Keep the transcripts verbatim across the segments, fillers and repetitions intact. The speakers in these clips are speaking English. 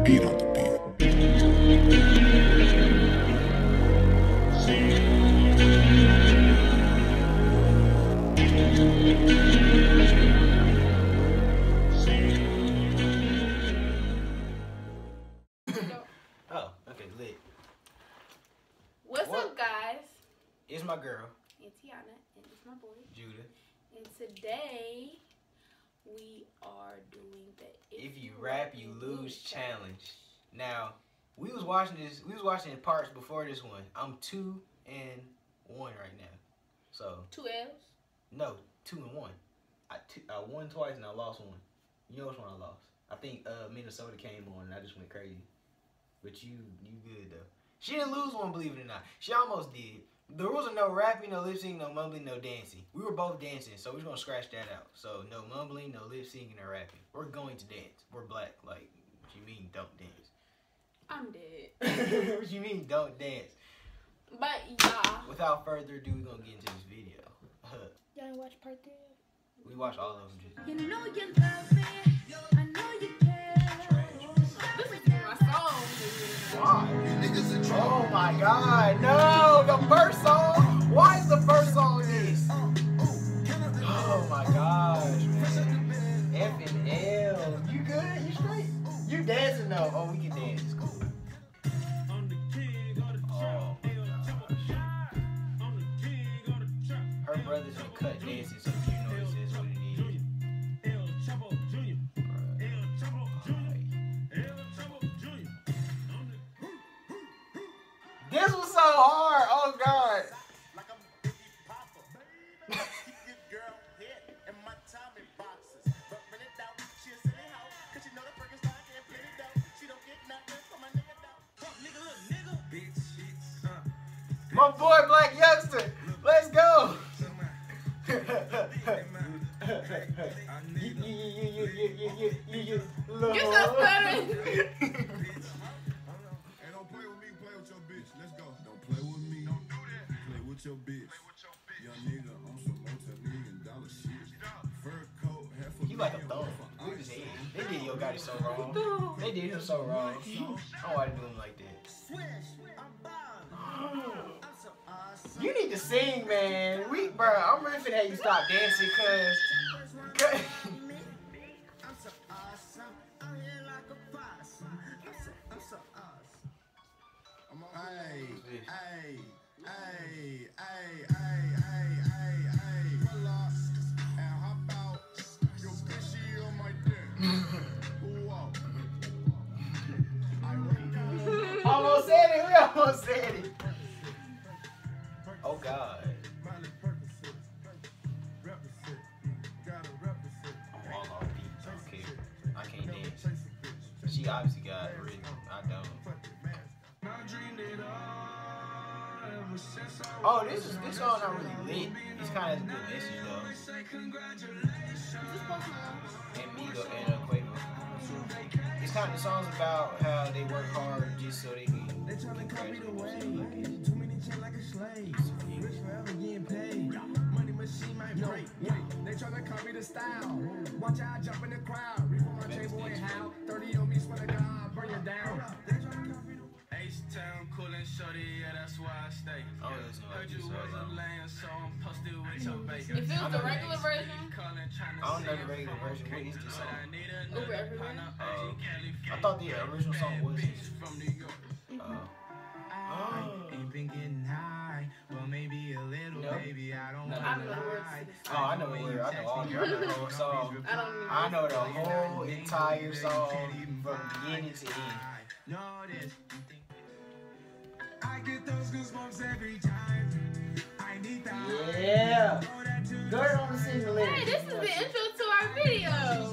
beat on the beat. Oh, okay, lit. What's What? up, guys? It's my girl, It's Tiana, and it's my boy. Judah. And today, we are doing the If you rap, you lose challenge. Now, we was watching this. We was watching the parts before this one. I'm two and one right now. So Two L's? no, two and one. I, t I won twice and I lost one. You know which one I lost? I think uh, Minnesota came on and I just went crazy. But you, you good though. She didn't lose one, believe it or not. She almost did. The rules are no rapping, no lip syncing, no mumbling, no dancing. We were both dancing, so we're gonna scratch that out. So no mumbling, no lip syncing, or rapping. We're going to dance. We're black. Like, what you mean don't dance? I'm dead. What you mean don't dance? But, yeah. Without further ado, we're gonna get into this video. Y'all watch part three? We watched all of them. Just You know you love me. I know you care. This is my song. why? Oh my God! No, the first song. Why is the first song this? Oh my gosh, man. F and L. You good? You straight? You dancing though? Oh, we can dance. It's cool. Oh my gosh. Her brother's in cut dancing, so you know this is what it is. This was so hard. Oh God. My boy Black Youngster. Let's go. You're so stuttering. Your bitch. Young nigga on some multi-million dollar shit. Fur coat, half a You like a thumb. Look at his head. They did Yo Gotti so wrong. They did him so wrong. I don't know why they do him like that. You need to sing, man. We, bro, I'm ready for that. You stop dancing, cause. cause Hey, hey, hey, hey, hey, hey, hey, hey. Pull up and hop out. Your bitch, she on my dick. Whoa. almost said it. We almost said it. Oh God. I'm all off beat. I don't care. I can't dance. She obviously got rhythm. I don't. Oh, this is this song not really lit. It's kind of a good message though. And Migo and uh, Quavo. It's kind of the song's about how they work hard just so they can get credit or something like that. Too many chain like a slave. Rich forever getting paid. Money machine might break. They tryna copy the style. Watch out, jump in the crowd. Reef on my chain, boy, how? thirty on me, swear to God, burn you down. H-Town, cool and shorty, yeah, that's why I stay. Oh, that's not Heard you this was song. a land, so I'm posted with your bacon. If it was the regular version, I don't know the regular version. What is this song? Uber everywhere. Uh, I thought the original song was this. Uh, I ain't been getting high. Well, maybe a little, No. baby. I don't No. want I don't know to the words lie. to this. oh, I know the word. I know all. I know the whole song. I don't even I know the whole entire song from beginning to end. Know this. I get those goosebumps every time. I need that. Yeah. Go ahead on and sing the lyrics. Hey, this is the intro to our video.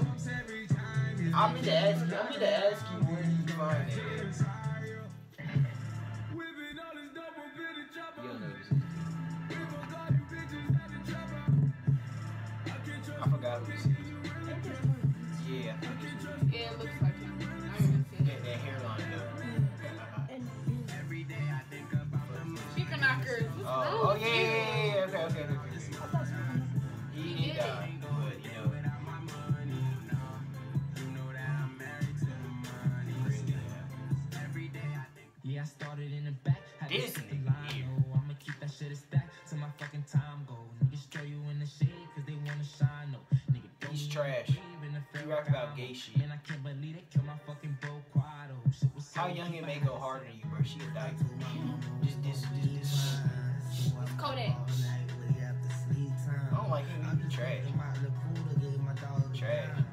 I mean to ask you. I mean to ask you where you find it. You don't know this. I forgot who this is. Yeah, I think it's Yeah, it looks like him. I don't even see that, it. that hairline though. Chicken knockers. What's wrong Oh, oh with yeah, you? yeah, yeah, yeah, okay, okay, okay. He did die, but you know. this nigga here. I'ma keep that shit a stack till my fucking time go. Niggas throw you in the shade cause they wanna shine. No, nigga, He's trash. He rap about gay shit. Man, I can't believe they killed my fucking bro Quado. Shit was so How young it may go harder than you, bro? She a dyke. Just this, this, this. Kodak. I don't like him. He be trash. Trash. Trash.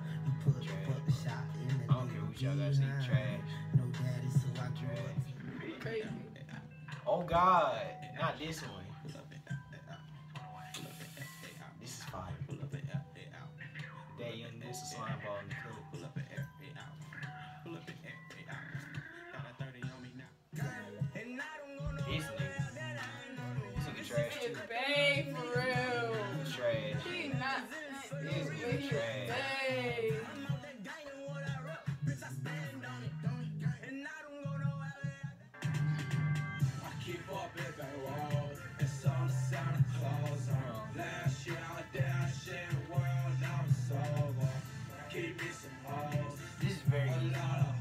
I don't care what y'all gotta say. Trash. Trash. Crazy. Oh God, not this one. This is fire. That young, this is slime ball in the clip. This nigga. This nigga trash too. Babe, for real. Trash. He not. This nigga trash. Babe. This is very easy.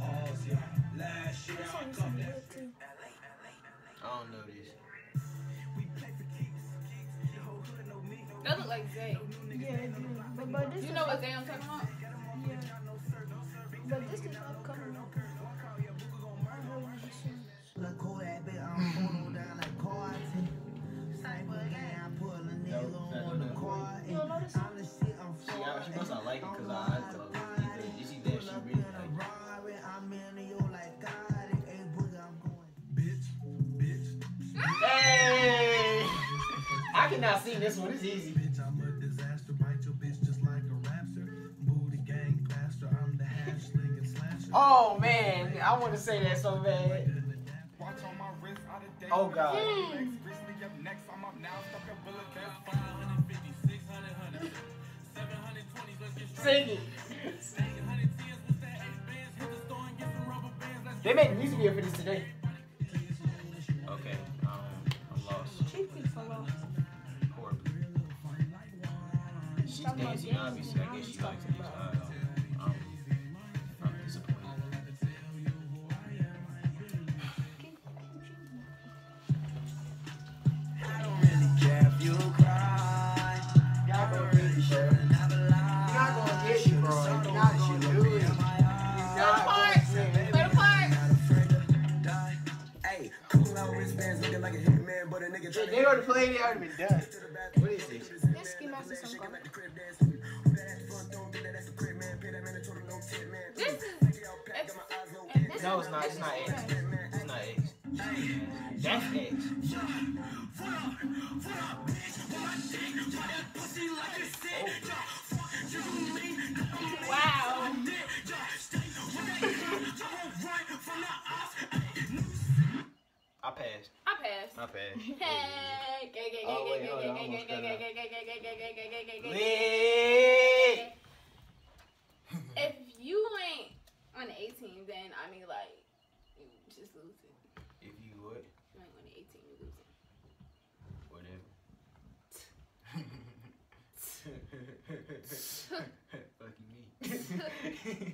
I don't know this. That look like Zay. Yeah, it do. But, but this You is know what Zay I'm talking about? Yeah. But this is upcoming. I heard one of the songs. You don't know this song? She, I, she must not like it because I I told her. Either you see that she really like it. Hey! I cannot sing this one. It's easy. Bitch, I'm a disaster. Bite your bitch just like a rapster. Booty gang plaster. I'm the hash slinging slasher. Oh man, I want to say that so bad. Watch on my wrist, out of date. Oh God. Hmm. Grizzly up next, I'm up now, stuck a bullet Sing it. They made the music video for this today. Okay, um, I'm lost. Chief keeps so lost. Horribly. She's dancing, obviously. I guess she likes it. Uh, um, I'm disappointed. I don't really care if you cry. Y'all gonna get it, bro. You're not gonna get it, bro. You're not gonna do it. You're not gonna sing it. Play the part. Hey, cool out wristbands looking like a hitman, but a nigga If they would have played it, I would have been done. What is this? This Ski Master song called. This is. X, And this No, is- it's not. It's not X. It's not X. That's X. wow. I passed. I passed. I passed. Hey, gay, gay, Oh, gay, wait, gay, hold gay, on, gay, almost gay, cut gay, out. gay, gay, gay, gay, gay, gay, gay, gay, gay, gay. Lit. If you ain't on the eighteen, then I mean, like, you just lose it. If you would, You ain't on the eighteen, you lose it. whatever. Fuck you, me.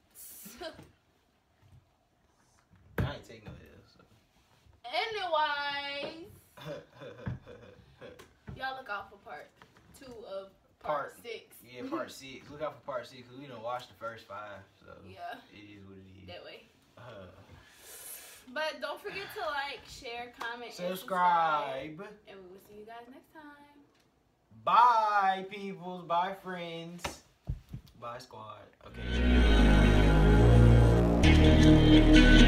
I ain't take no L, so. Anyways, y'all look out for part two of part, Part- six. Yeah, part six. Look out for part six because we done watched the first five, so Yeah, it is what it is. that way. Uh, But don't forget to like, share, comment, subscribe. and subscribe. And we will see you guys next time. Bye, peoples. Bye, friends. Bye, squad. Okay.